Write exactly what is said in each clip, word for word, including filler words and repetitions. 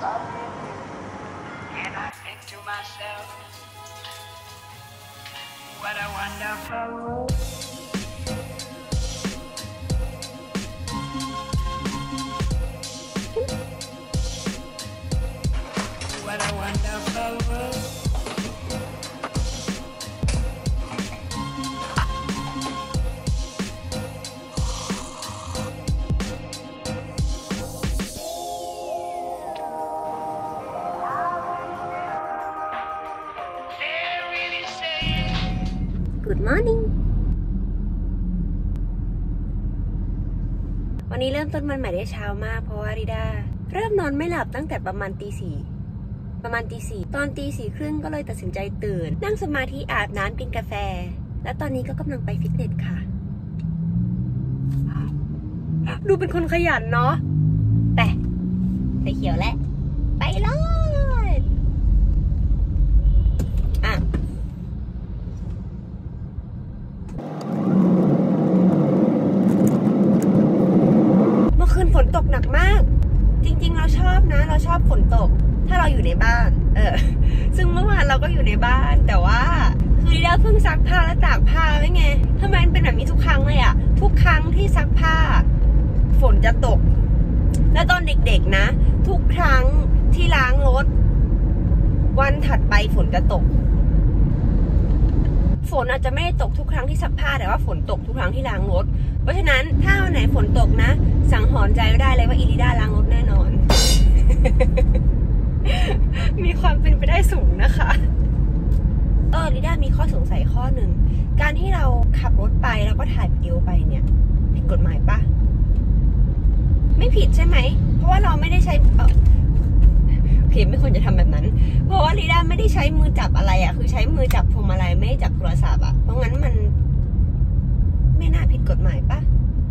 And I think to myself, what a wonderful world. What a wonderful world. Good morning วันนี้เริ่มต้นวันใหม่ได้เช้ามากเพราะว่าริดาเริ่มนอนไม่หลับตั้งแต่ประมาณตีสี่ประมาณตีสี่ตอนตีสี่ครึ่งก็เลยตัดสินใจตื่นนั่งสมาธิอาบน้ำกินกาแฟและตอนนี้ก็กำลังไปฟิตเนสค่ะดูเป็นคนขยันเนาะแต่ไปเขียวแล้วไปเลยอ่ะฝนตกหนักมากจริงๆเราชอบนะเราชอบฝนตกถ้าเราอยู่ในบ้านเออซึ่งเมื่อวานเราก็อยู่ในบ้านแต่ว่าคือเราเพิ่งซักผ้าและตากผ้าไว้ไงทำไมมันเป็นแบบนี้ทุกครั้งเลยอะทุกครั้งที่ซักผ้าฝนจะตกและตอนเด็กๆนะทุกครั้งที่ล้างรถวันถัดไปฝนจะตกฝนอาจจะไม่ได้ตกทุกครั้งที่ซักผ้าแต่ว่าฝนตกทุกครั้งที่ล้างรถเพราะฉะนั้นถ้าวันไหนฝนตกนะสังหรณ์ใจก็ได้เลยว่าอีลิด้าล้างรถแน่นอน มีความเป็นไปได้สูงนะคะเออลิด้ามีข้อสงสัยข้อหนึ่งการที่เราขับรถไปแล้วก็ถ่ายวิดีโอไปเนี่ยผิดกฎหมายปะไม่ผิดใช่ไหมเพราะว่าเราไม่ได้ใช้เออโอเคไม่ควรจะทำแบบนั้นเพราะว่าลิด้าไม่ได้ใช้มือจับอะไรอ่ะคือใช้มือจับพวงมาลัยไม่ได้จับโทรศัพท์อ่ะเพราะงั้นมันไม่น่าผิดกฎหมายปะ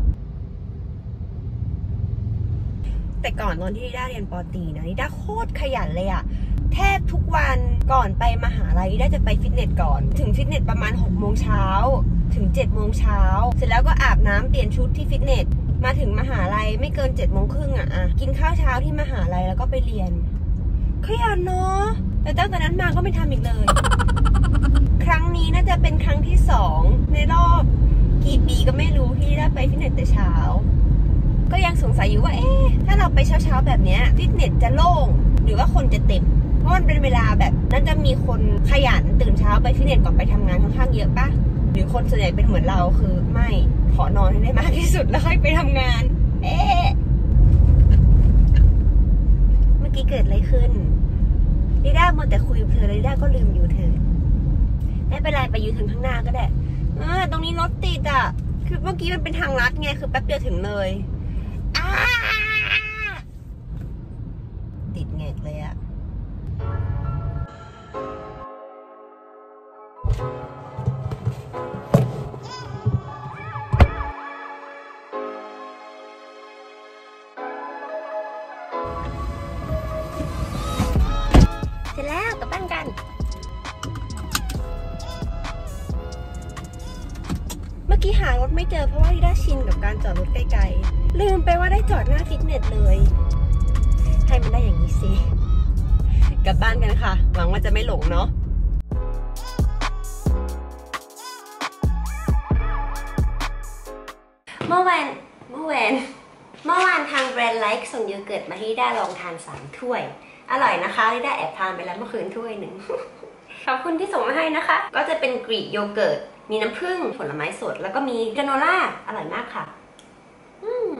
แต่ก่อนตอนที่ลิด้าเรียนป.ตรีนะลิด้าโคตรขยันเลยอะแทบทุกวันก่อนไปมหาลัยลิด้าจะไปฟิตเนสก่อนถึงฟิตเนสประมาณหกโมงเช้าถึงเจ็ดโมงเช้าเสร็จแล้วก็อาบน้ำเปลี่ยนชุดที่ฟิตเนสมาถึงมหาลัยไม่เกินเจ็ดโมงครึ่งอะอะกินข้าวเช้าที่มหาลัยแล้วก็ไปเรียนขยันเนาะแต่ตั้งแต่นั้นมาก็ไม่ทำอีกเลย ครั้งนี้น่าจะเป็นครั้งที่สองในรอบกี่ปีก็ไม่รู้ที่ได้ไปฟิตเนสแต่เช้าก็ยังสงสัยอยู่ว่าเอ๊ะถ้าเราไปเช้าๆแบบนี้ฟิตเนสจะโล่งหรือว่าคนจะเต็มเพราะมันเป็นเวลาแบบน่าจะมีคนขยันตื่นเช้าไปฟิตเนสก่อนไปทำงานค่อนข้างเยอะปะหรือคนส่วนใหญ่เป็นเหมือนเราคือไม่ขอนอนให้ได้มากที่สุดแล้วค่อยไปทำงานเอ๊ะเมื่อกี้เกิดอะไรขึ้นลิด้ามัวแต่คุยเพลินลิด้าก็ลืมยูเทิร์นไม่เป็นไรไปยูเทิร์นข้างหน้าก็ได้เออตรงนี้รถติดอ่ะคือเมื่อกี้มันเป็นทางลัดไงคือแป๊บเดียวถึงเลยติดแงกเลยอะเสร็จแล้วกลับบ้านกันเมื่อกี้หารถไม่เจอเพราะว่าลิด้าชินกับการจอดรถไกลๆลืมไปว่าได้จอดหน้าฟิตเนสเลยให้มันได้อย่างนี้สิกลับบ้านกันค่ะหวังว่าจะไม่หลงเนาะเมื่อวานเมื่อวานเมื่อวานทางแบรนด์ไลค์ส่งโยเกิร์ตมาให้ลิด้าลองทานสามถ้วยอร่อยนะคะลิด้าแอบทานไปแล้วเมื่อคืนถ้วยหนึ่ง ขอบคุณที่ส่งมาให้นะคะก็จะเป็นกรีกโยเกิร์ตมีน้ำผึ้งผลไม้สดแล้วก็มีกราโนล่าอร่อยมากค่ะอืม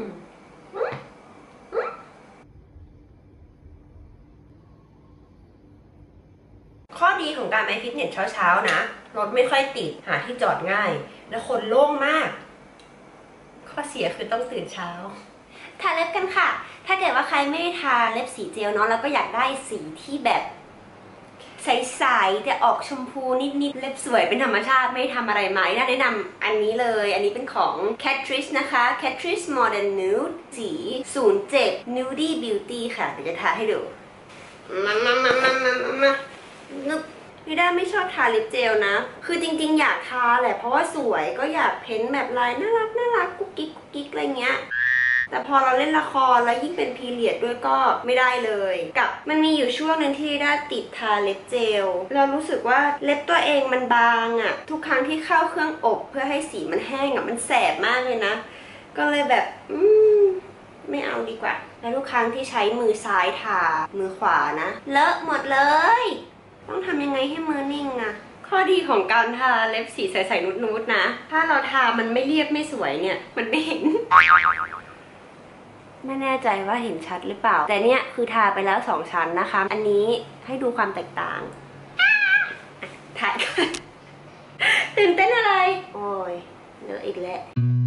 ข้อดีของการไปฟิตเนสเช้าๆนะรถไม่ค่อยติดหาที่จอดง่ายและคนโล่งมากข้อเสียคือต้องตื่นเช้าทาเล็บกันค่ะถ้าเกิดว่าใครไม่ได้ทาเล็บสีเจลเนาะแล้วก็อยากได้สีที่แบบใสๆแต่ออกชมพูนิดๆเล็บสวยเป็นธรรมชาติไม่ทำอะไรมาน่าแนะนำอันนี้เลยอันนี้เป็นของ Catrice นะคะ Catrice Modern Nude สีศูนย์เจ็ด Nudie Beauty ค่ะเดี๋ยวจะทาให้ดูมามามามามามานึกลิด้าไม่ชอบทาลิปเจลนะคือจริงๆอยากทาแหละเพราะว่าสวยก็อยากเพ้นแบบลายน่ารักน่ารักกุ๊กกิ๊กกุ๊กกิ๊กอะไรเงี้ยแต่พอเราเล่นละครแล้วยิ่งเป็นพีเรียดด้วยก็ไม่ได้เลยกับมันมีอยู่ช่วงนึงที่ได้ติดทาเล็บเจลเรารู้สึกว่าเล็บตัวเองมันบางอะทุกครั้งที่เข้าเครื่องอบเพื่อให้สีมันแห้งอะมันแสบมากเลยนะก็เลยแบบอืมไม่เอาดีกว่าแล้วทุกครั้งที่ใช้มือซ้ายทามือขวานะเลอะหมดเลยต้องทำยังไงให้มือนิ่งอะข้อดีของการทาเล็บสีใสๆนุดๆนะถ้าเราทามันไม่เรียบไม่สวยเนี่ยมันไม่เห็นไม่แน่ใจว่าเห็นชัดหรือเปล่าแต่เนี่ยคือทาไปแล้วสองชั้นนะคะอันนี้ให้ดูความแตกต่างถ่ายกันตื่นเต้นอะไรโอ้ยเลอะอีกแล้ว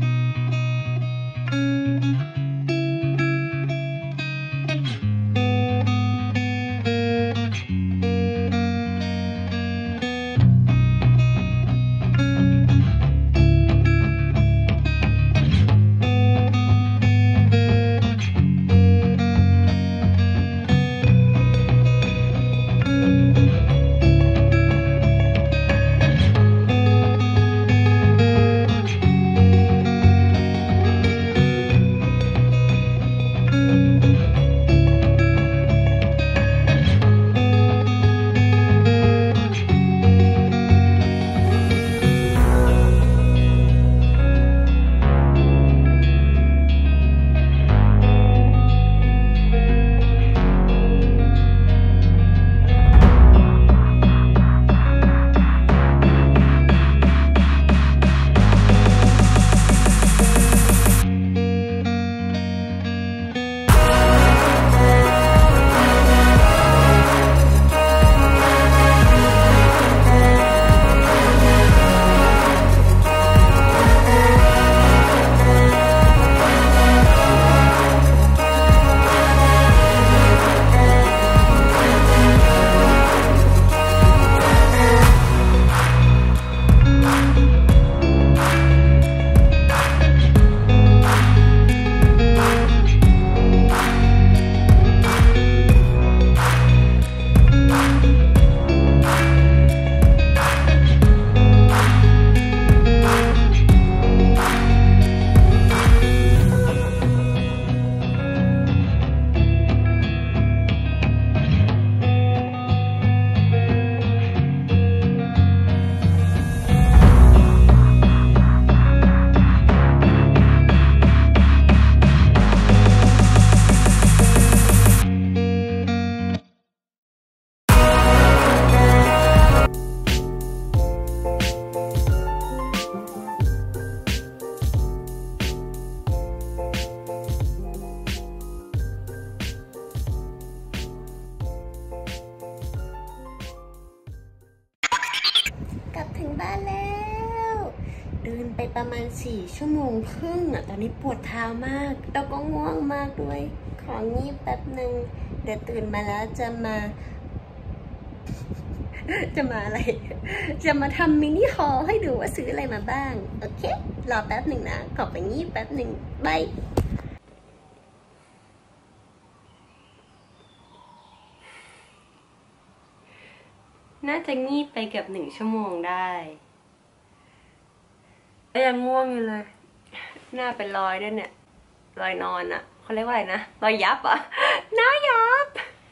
กลับถึงบ้านแล้วเดินไปประมาณสี่ชั่วโมงครึ่งอ่ะตอนนี้ปวดเท้ามากแล้วก็ง่วงมากด้วยของงีบแป๊บหนึ่งเดี๋ยวตื่นมาแล้วจะมา จะมาอะไรจะมาทำมินิฮอลให้ดูว่าซื้ออะไรมาบ้างโอเครอแป๊บหนึ่งนะขอไปงีบแป๊บหนึ่งบายน่าจะงีบไปเกือบหนึ่งชั่วโมงได้ยังง่วงอยู่เลยหน้าเป็นรอยด้วยเนี่ยรอยนอนอ่ะเขาเรียกว่าอะไรนะรอยยับอ่ะหน้ายับ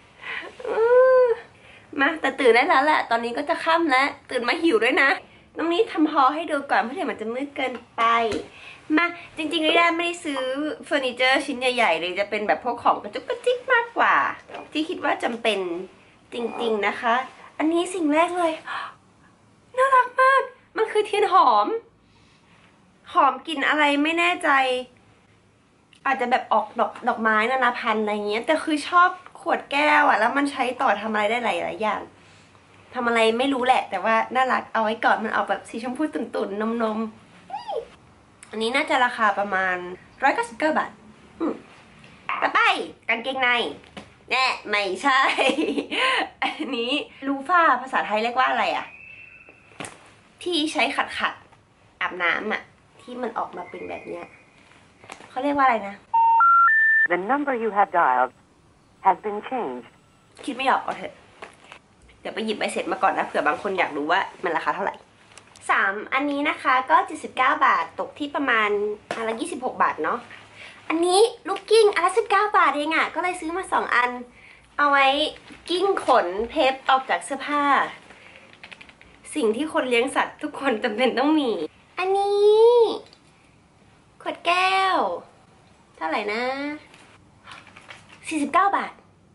มาแต่ตื่นได้แล้วแหละตอนนี้ก็จะค่ำแล้วตื่นมาหิวด้วยนะน้องนี้ทำฮอลให้ดูก่อนเพราะเดี๋ยวมันจะมืดเกินไปมาจริงๆลิด้าไม่ได้ซื้อเฟอร์นิเจอร์ชิ้นใหญ่ๆเลยจะเป็นแบบพวกของกระจุกกระจิกมากกว่าที่คิดว่าจำเป็นจริงๆนะคะอันนี้สิ่งแรกเลยน่ารักมากมันคือเทียนหอมหอมกลิ่นอะไรไม่แน่ใจอาจจะแบบออกดอกดอกไม้นานาพันธุ์อะไรเงี้ยแต่คือชอบขวดแก้วอะแล้วมันใช้ต่อทำอะไรได้หลายๆอย่างทำอะไรไม่รู้แหละแต่ว่าน่ารักเอาไว้ก่อนมันออกแบบสีชมพูตุ่นๆนมๆอันนี้น่าจะราคาประมาณร้อยเก้าสิบเก้าบาทต่อไปกางเกงในแน่ไม่ใช่อันนี้ลูฟ่าภาษาไทยเรียกว่าอะไรอะที่ใช้ขัดขัดอาบน้ำอะที่มันออกมาเป็นแบบเนี้ยเขาเรียกว่าอะไรนะ The number you have dialed has been changed คิดไม่ออกเอาเถอะเดี๋ยวไปหยิบใบเสร็จมาก่อนนะเผื่อบางคนอยากรู้ว่ามันราคาเท่าไหร่สามอันนี้นะคะก็เจ็ดสิบเก้าบาทตกที่ประมาณอันละยี่สิบหกบาทเนาะอันนี้ลูกกิ้งอันละสิบเก้าบาทเองอ่ะก็เลยซื้อมาสองอันเอาไว้กิ้งขนเพชรออกจากเสื้อผ้าสิ่งที่คนเลี้ยงสัตว์ทุกคนจำเป็นต้องมีอันนี้ขวดแก้วเท่าไหร่นะสี่สิบเก้าบาท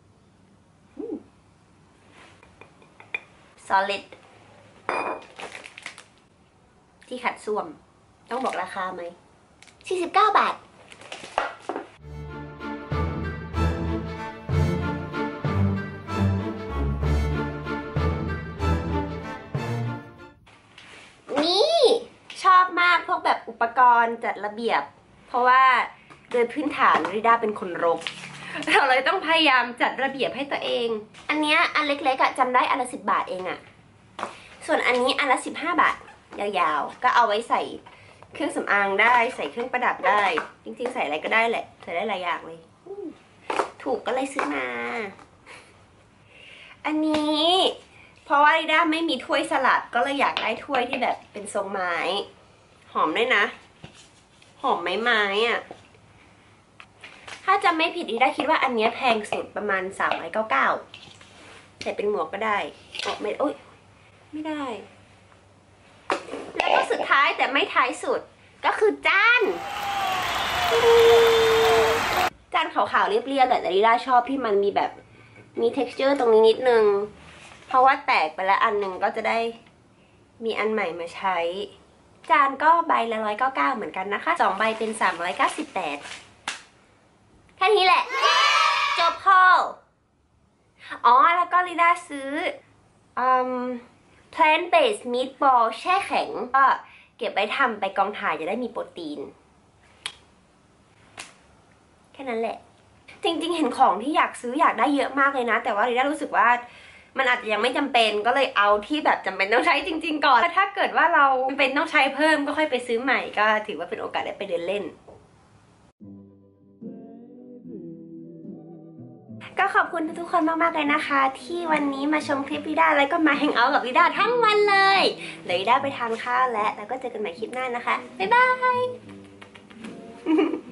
solid ที่ขัดส้วมต้องบอกราคาไหมสี่สิบเก้าบาทนี่ชอบมากพวกแบบอุปกรณ์จัดระเบียบเพราะว่าโดยพื้นฐานริด้าเป็นคนรกเราเลยต้องพยายามจัดระเบียบให้ตัวเองอันเนี้ยอันเล็กๆอะจำได้อันละสิบบาทเองอะส่วนอันนี้อันละสิบห้าบาทยาวๆก็เอาไว้ใส่เครื่องสำอางได้ใส่เครื่องประดับได้จริงๆใส่อะไรก็ได้แหละใส่ได้หลายอย่างเลยถูกก็เลยซื้อมาอันนี้เพราะว่าริด้าไม่มีถ้วยสลัดก็เลยอยากได้ถ้วยที่แบบเป็นทรงไม้หอมด้วยนะหอมไม้ไม้อะถ้าจำไม่ผิดริด้าคิดว่าอันนี้แพงสุดประมาณสามร้อยเก้าสิบเก้าใส่เป็นหมวกก็ได้ออกไม่โอ๊ยไม่ได้แล้วก็สุดท้ายแต่ไม่ท้ายสุดก็คือจานจานขาวๆเรียบๆแต่ริด้าชอบที่มันมีแบบมี texture ตรงนี้นิดนึงเพราะว่าแตกไปแล้วอันหนึ่งก็จะได้มีอันใหม่มาใช้จานก็ใบละหนึ่งร้อยเก้าสิบเก้าเหมือนกันนะคะสองใบเป็นสามร้อยเก้าสิบแปดแค่นี้แหละจบพออ๋อแล้วก็ริด้าซื้ออืม plant based meatball แช่แข็งก็เก็บไว้ทำไปกองถ่ายจะได้มีโปรตีนแค่นั้นแหละจริงๆเห็นของที่อยากซื้ออยากได้เยอะมากเลยนะแต่ว่าริด้ารู้สึกว่ามันอาจจะยังไม่จำเป็นก็เลยเอาที่แบบจำเป็นต้องใช้จริงๆก่อนถ้าเกิดว่าเราจำเป็นต้องใช้เพิ่มก็ค่อยไปซื้อใหม่ก็ถือว่าเป็นโอกาสได้ไปเดินเล่นก็ขอบคุณทุกคนมากๆเลยนะคะที่วันนี้มาชมคลิปริด้าแล้วก็มาแฮงเอาท์กับริด้าทั้งวันเลยเดี๋ยวริด้าไปทานข้าวแล้วแล้วก็เจอกันใหม่คลิปหน้านะคะบ๊ายบาย